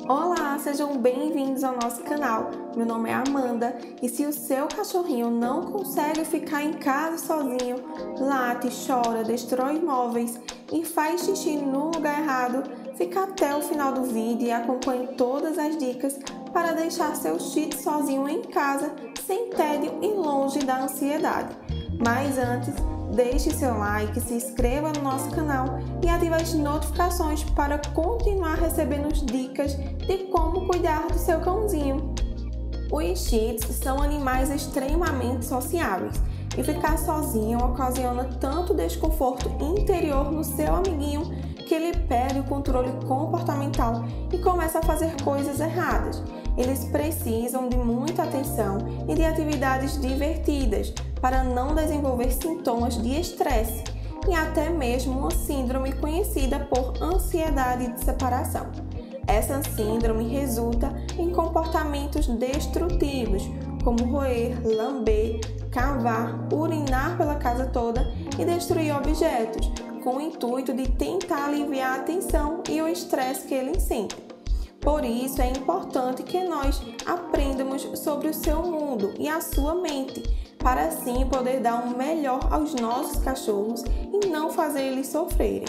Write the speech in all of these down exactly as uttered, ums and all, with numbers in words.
Olá, sejam bem-vindos ao nosso canal. Meu nome é Amanda e se o seu cachorrinho não consegue ficar em casa sozinho, late, chora, destrói móveis e faz xixi no lugar errado, fica até o final do vídeo e acompanhe todas as dicas para deixar seu Shih Tzu sozinho em casa, sem tédio e longe da ansiedade. Mas antes, deixe seu like, se inscreva no nosso canal e ative as notificações para continuar recebendo dicas de como cuidar do seu cãozinho. Os Shih Tzus são animais extremamente sociáveis e ficar sozinho ocasiona tanto desconforto interior no seu amiguinho que ele perde o controle comportamental e começa a fazer coisas erradas. Eles precisam de muita atenção e de atividades divertidas para não desenvolver sintomas de estresse e até mesmo uma síndrome conhecida por ansiedade de separação. Essa síndrome resulta em comportamentos destrutivos, como roer, lamber, cavar, urinar pela casa toda e destruir objetos, com o intuito de tentar aliviar a tensão e o estresse que ele sente. Por isso é importante que nós aprendamos sobre o seu mundo e a sua mente, para assim poder dar o melhor aos nossos cachorros e não fazer eles sofrerem.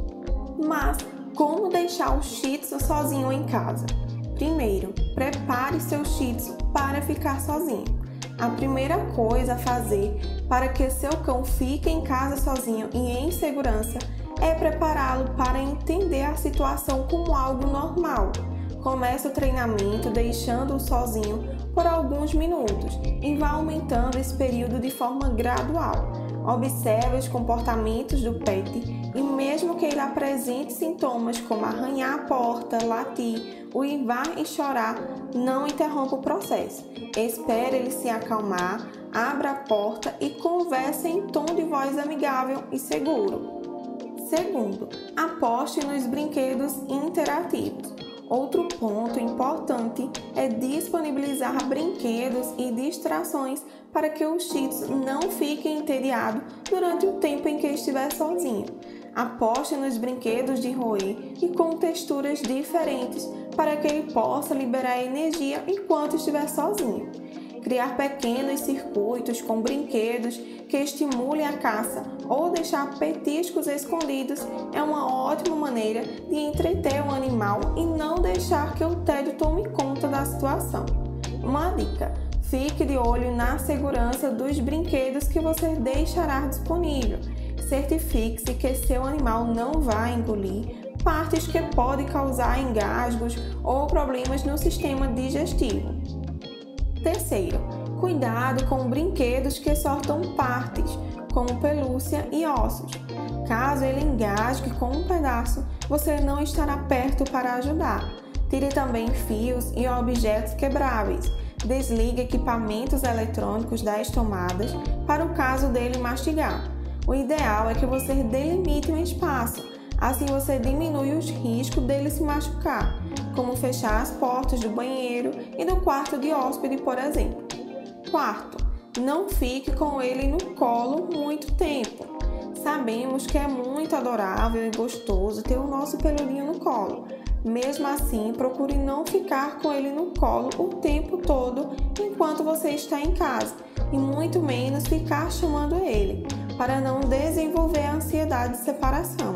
Mas como deixar o Shih Tzu sozinho em casa? Primeiro, prepare seu Shih Tzu para ficar sozinho. A primeira coisa a fazer para que seu cão fique em casa sozinho e em segurança é prepará-lo para entender a situação como algo normal. Comece o treinamento deixando-o sozinho por alguns minutos e vá aumentando esse período de forma gradual. Observe os comportamentos do pet e mesmo que ele apresente sintomas como arranhar a porta, latir, uivar e chorar, não interrompa o processo. Espere ele se acalmar, abra a porta e converse em tom de voz amigável e seguro. Segundo, aposte nos brinquedos interativos. Outro ponto importante é disponibilizar brinquedos e distrações para que o Shih Tzu não fique entediado durante o tempo em que estiver sozinho. Aposte nos brinquedos de roer e com texturas diferentes para que ele possa liberar energia enquanto estiver sozinho. Criar pequenos circuitos com brinquedos que estimulem a caça ou deixar petiscos escondidos é uma ótima maneira de entreter o animal e não deixar que o tédio tome conta da situação. Uma dica: fique de olho na segurança dos brinquedos que você deixará disponível. Certifique-se que seu animal não vai engolir partes que podem causar engasgos ou problemas no sistema digestivo. Terceiro, cuidado com brinquedos que soltam partes, como pelúcia e ossos. Caso ele engasgue com um pedaço, você não estará perto para ajudar. Tire também fios e objetos quebráveis. Desligue equipamentos eletrônicos das tomadas para o caso dele mastigar. O ideal é que você delimite um espaço, assim você diminui os riscos dele se machucar, como fechar as portas do banheiro e do quarto de hóspede, por exemplo. Quarto, não fique com ele no colo muito tempo. Sabemos que é muito adorável e gostoso ter o nosso peludinho no colo. Mesmo assim, procure não ficar com ele no colo o tempo todo enquanto você está em casa e muito menos ficar chamando ele, para não desenvolver a ansiedade de separação.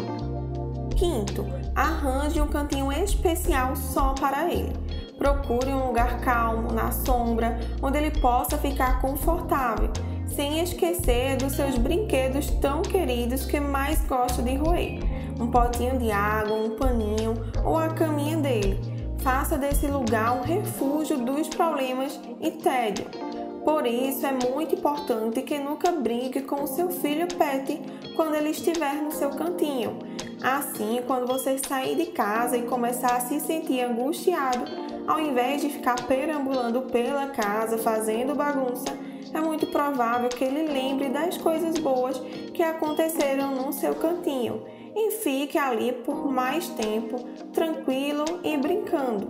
Quinto, arranje um cantinho especial só para ele. Procure um lugar calmo, na sombra, onde ele possa ficar confortável, sem esquecer dos seus brinquedos tão queridos que mais gosta de roer. Um potinho de água, um paninho ou a caminha dele. Faça desse lugar um refúgio dos problemas e tédio. Por isso é muito importante que nunca brinque com o seu filho pet quando ele estiver no seu cantinho. Assim, quando você sair de casa e começar a se sentir angustiado, ao invés de ficar perambulando pela casa fazendo bagunça, é muito provável que ele lembre das coisas boas que aconteceram no seu cantinho e fique ali por mais tempo, tranquilo e brincando.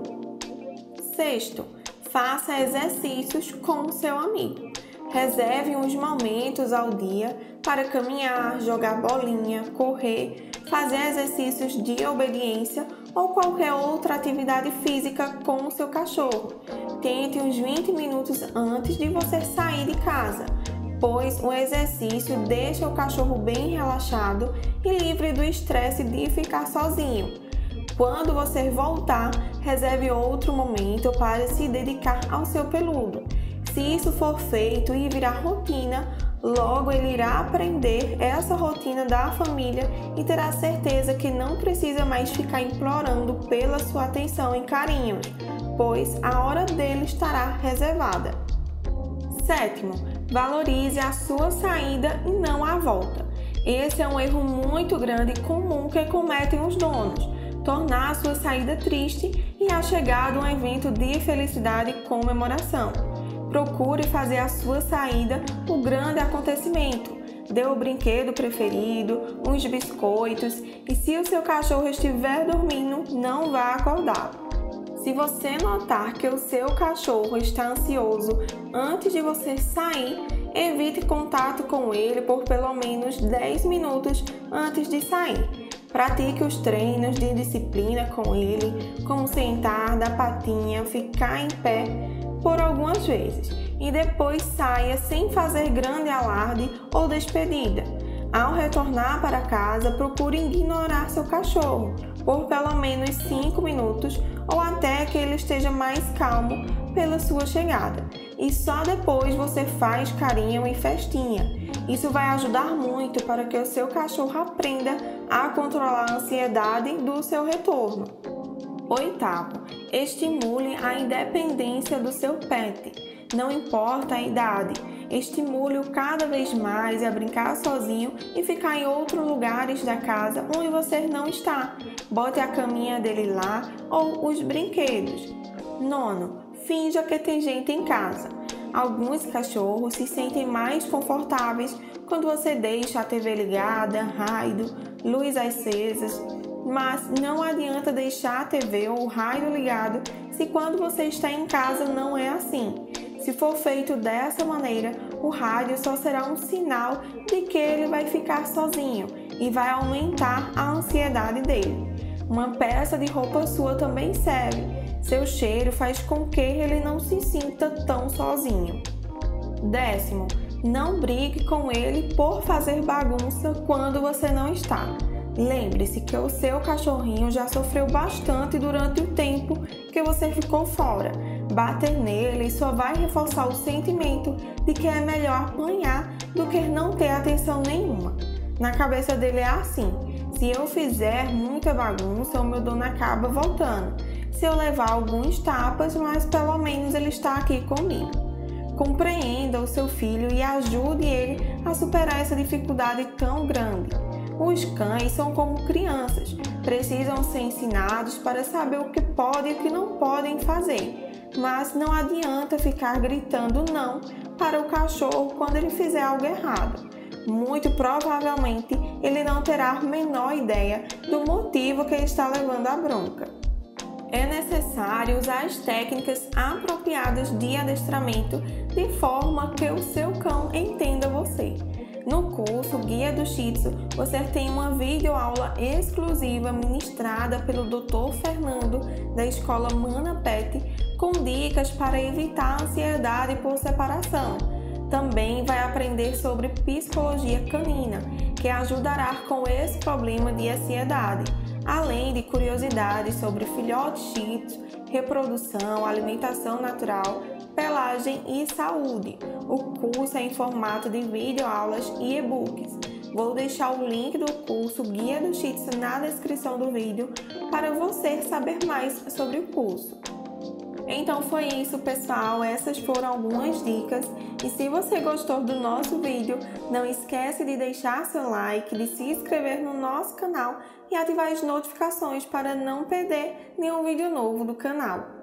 Sexto, faça exercícios com o seu amigo. Reserve uns momentos ao dia para caminhar, jogar bolinha, correr, fazer exercícios de obediência ou qualquer outra atividade física com o seu cachorro. Tente uns vinte minutos antes de você sair de casa, pois o exercício deixa o cachorro bem relaxado e livre do estresse de ficar sozinho. Quando você voltar, reserve outro momento para se dedicar ao seu peludo. Se isso for feito e virar rotina, logo ele irá aprender essa rotina da família e terá certeza que não precisa mais ficar implorando pela sua atenção e carinho, pois a hora dele estará reservada. Sétimo, valorize a sua saída e não a volta. Esse é um erro muito grande e comum que cometem os donos. Tornar a sua saída triste e a chegada um evento de felicidade e comemoração. Procure fazer a sua saída o grande acontecimento. Dê o brinquedo preferido, uns biscoitos e se o seu cachorro estiver dormindo, não vá acordá-lo. Se você notar que o seu cachorro está ansioso antes de você sair, evite contato com ele por pelo menos dez minutos antes de sair. Pratique os treinos de disciplina com ele, como sentar, dar patinha, ficar em pé por algumas vezes e depois saia sem fazer grande alarde ou despedida. Ao retornar para casa, procure ignorar seu cachorro por pelo menos cinco minutos ou até que ele esteja mais calmo pela sua chegada. E só depois você faz carinho e festinha. Isso vai ajudar muito para que o seu cachorro aprenda a controlar a ansiedade do seu retorno. Oitavo, estimule a independência do seu pet. Não importa a idade, estimule-o cada vez mais a brincar sozinho e ficar em outros lugares da casa onde você não está. Bote a caminha dele lá ou os brinquedos. Nono, finja que tem gente em casa. Alguns cachorros se sentem mais confortáveis quando você deixa a T V ligada, rádio, luz acesas, mas não adianta deixar a T V ou o rádio ligado se quando você está em casa não é assim. Se for feito dessa maneira, o rádio só será um sinal de que ele vai ficar sozinho e vai aumentar a ansiedade dele. Uma peça de roupa sua também serve. Seu cheiro faz com que ele não se sinta tão sozinho. Décimo, não brigue com ele por fazer bagunça quando você não está. Lembre-se que o seu cachorrinho já sofreu bastante durante o tempo que você ficou fora. Bater nele só vai reforçar o sentimento de que é melhor apanhar do que não ter atenção nenhuma. Na cabeça dele é assim: se eu fizer muita bagunça, o meu dono acaba voltando. Se eu levar alguns tapas, mas pelo menos ele está aqui comigo. Compreenda o seu filho e ajude ele a superar essa dificuldade tão grande. Os cães são como crianças, precisam ser ensinados para saber o que podem e o que não podem fazer. Mas não adianta ficar gritando não para o cachorro quando ele fizer algo errado. Muito provavelmente ele não terá a menor ideia do motivo que ele está levando a bronca. É necessário usar as técnicas apropriadas de adestramento de forma que o seu cão entenda você. No curso Guia do Shih Tzu, você tem uma videoaula exclusiva ministrada pelo doutor Fernando, da escola Mana Pet, com dicas para evitar a ansiedade por separação. Também vai aprender sobre psicologia canina, que ajudará com esse problema de ansiedade, além de curiosidades sobre filhotes Shih Tzu, reprodução, alimentação natural, pelagem e saúde. O curso é em formato de videoaulas e e-books. Vou deixar o link do curso Guia do Shih Tzu na descrição do vídeo para você saber mais sobre o curso. Então foi isso, pessoal, essas foram algumas dicas e se você gostou do nosso vídeo, não esquece de deixar seu like, de se inscrever no nosso canal e ativar as notificações para não perder nenhum vídeo novo do canal.